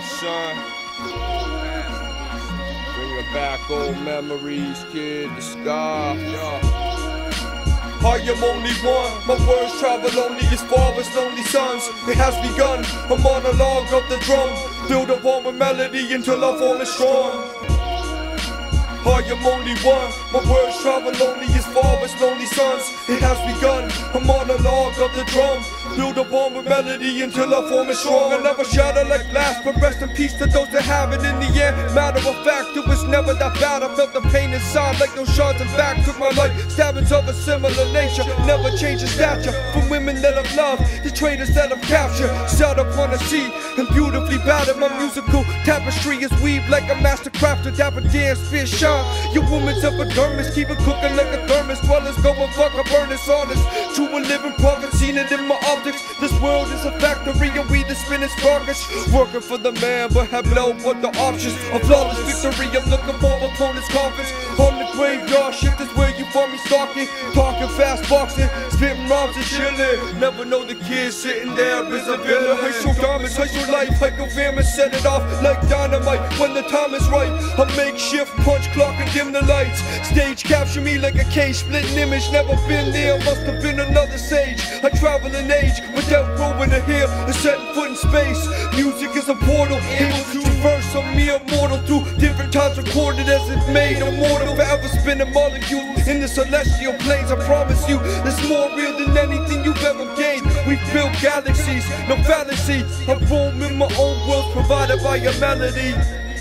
son. Bringing back old memories, kid, the sky. I am only one, my words travel only as far as lonely sons. It has begun, a monologue of the drum, build upon with melody until our form is strong. I am only one, my words travel only as far as lonely sons. It has begun, a monologue of the drum, build upon with melody until our form is strong. I never shatter like glass, but rest in peace to those that have it in the end. Matter of fact, it was never that bad. I felt the pain inside like those shards of back. Took my life, stabbings of a similar nature. Never changed the stature from women that I've loved, the traitors that I've captured. Sat upon the sea and beautifully battered. My musical tapestry is weaved like a master crafter. Dapper dance, spit shine. Your woman's epidermis, keep it cooking like a thermos. Dwellers go and fuck, I burn this honest. To a living prophet, seen it in my optics. This world is a factory and we the spinning sparkers. Working for the man, but have no other options. A flawless victory, I'm looking for opponent's coffins. On the graveyard shift is where you find me stalking. Talking fast boxing, spitting rhymes and chilling. Never know the kid sitting there is a villain. High school diamonds, high school life, like a famine, set it off like dynamite when the time is right. A makeshift punch clock and dim the lights. Stage capture me like a cage, splitting image. Never been there, must have been another sage. I travel in age without growing a hair and setting foot in space. Music is a portal, able to traverse a mere mortal through different times recorded as it made. Immortal, forever spinning molecules in the celestial planes. I promise you, it's more real than anything you've ever gained. We build galaxies, no fallacy. I roam in my own world provided by your melody.